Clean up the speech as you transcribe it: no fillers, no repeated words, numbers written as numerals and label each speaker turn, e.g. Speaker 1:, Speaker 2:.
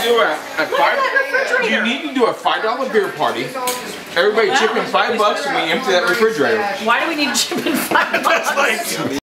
Speaker 1: do you need to do a $5 beer party. Everybody chip in $5 and we empty that refrigerator.
Speaker 2: Why do we need to chip in $5?